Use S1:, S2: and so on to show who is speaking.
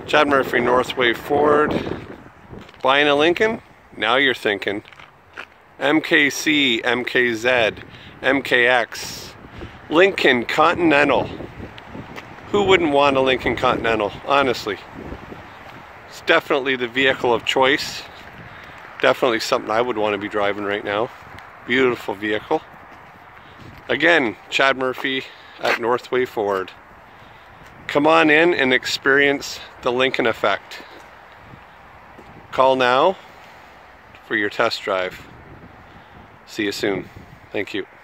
S1: Chad Murphy, Northway Ford. Buying a Lincoln? Now you're thinking. MKC, MKZ, MKX, Lincoln Continental. Who wouldn't want a Lincoln Continental, honestly? It's definitely the vehicle of choice. Definitely something I would want to be driving right now. Beautiful vehicle. Again, Chad Murphy at Northway Ford. Come on in and experience the Lincoln effect. Call now for your test drive. See you soon. Thank you.